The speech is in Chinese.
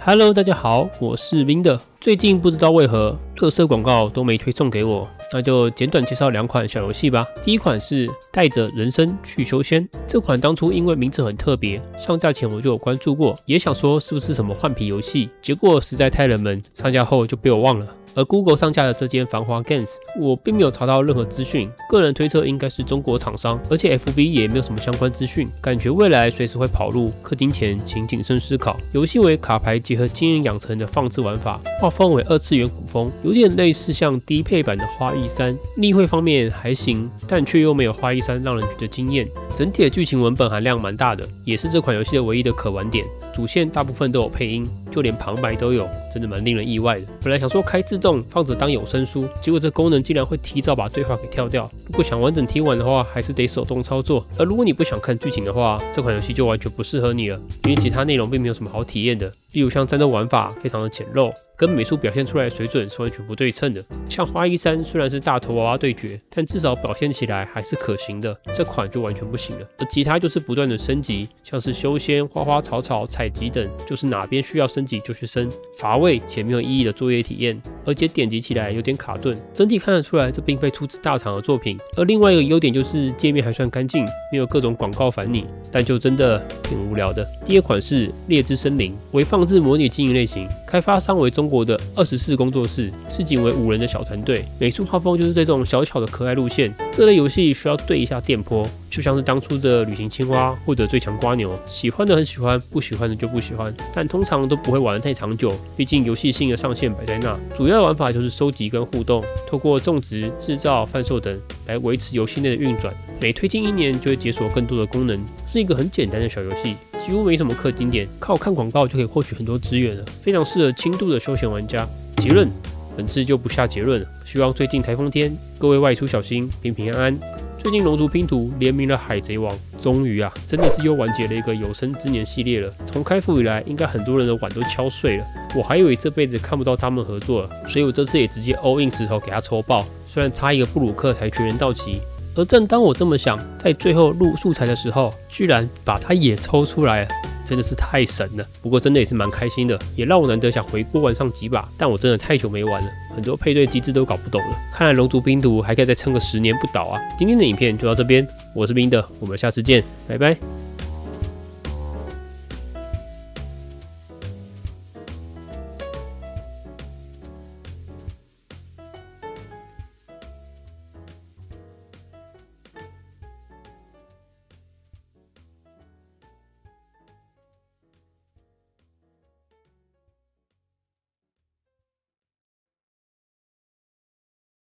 Hello， 大家好，我是冰的。最近不知道为何垃圾广告都没推送给我，那就简短介绍2款小游戏吧。第一款是带着人生去修仙，这款当初因为名字很特别，上架前我就有关注过，也想说是不是什么换皮游戏，结果实在太冷门，上架后就被我忘了。而 Google 上架的这间繁华 Games， 我并没有查到任何资讯，个人推测应该是中国厂商，而且 FB 也没有什么相关资讯，感觉未来随时会跑路，氪金前请谨慎思考。游戏为卡牌结合经验养成的放置玩法，画风为2次元古风，有点类似像低配版的花艺3，立绘方面还行，但却又没有花艺3让人觉得惊艳。整体的剧情文本含量蛮大的，也是这款游戏的唯一的可玩点。主线大部分都有配音，就连旁白都有，真的蛮令人意外的。本来想说开自动放着当有声书，结果这功能竟然会提早把对话给跳掉。如果想完整听完的话，还是得手动操作。而如果你不想看剧情的话，这款游戏就完全不适合你了，因为其他内容并没有什么好体验的。例如像战斗玩法非常的简陋，跟美术表现出来的水准是完全不对称的。像花艺3虽然是大头娃娃对决，但至少表现起来还是可行的，这款就完全不行了。而其他就是不断的升级，像是修仙、花花草草、采集等，就是哪边需要升级就去升，乏味且没有意义的作业体验，而且点击起来有点卡顿。整体看得出来，这并非出自大厂的作品。而另外一个优点就是界面还算干净，没有各种广告烦你，但就真的挺无聊的。第二款是猎之森林，为放置模拟经营类型，开发商为中国的24工作室，市井为5人的小团队，美术画风就是这种小巧的可爱路线。这类游戏需要对一下电波，就像是当初的旅行青蛙或者最强瓜牛，喜欢的很喜欢，不喜欢的就不喜欢，但通常都不会玩得太长久，毕竟游戏性的上限摆在那。主要的玩法就是收集跟互动，透过种植、制造、贩售等来维持游戏内的运转。每推进1年就会解锁更多的功能，是一个很简单的小游戏，几乎没什么氪金点，靠看广告就可以获取很多资源了，非常适合轻度的休闲玩家。结论，本次就不下结论了，希望最近台风天各位外出小心，平平安安。最近龙族拼图联名了海贼王，终于真的是又完结了一个有生之年系列了。从开服以来，应该很多人的碗都敲碎了，我还以为这辈子看不到他们合作了，所以我这次也直接 all in 石头给他抽爆，虽然差一个布鲁克才全员到齐。而正当我这么想，在最后录素材的时候，居然把它也抽出来了，真的是太神了。不过真的也是蛮开心的，也让我难得想回锅玩上几把，但我真的太久没玩了，很多配对机制都搞不懂了。看来龙族拼图还可以再撑个10年不倒啊！今天的影片就到这边，我是冰的，我们下次见，拜拜。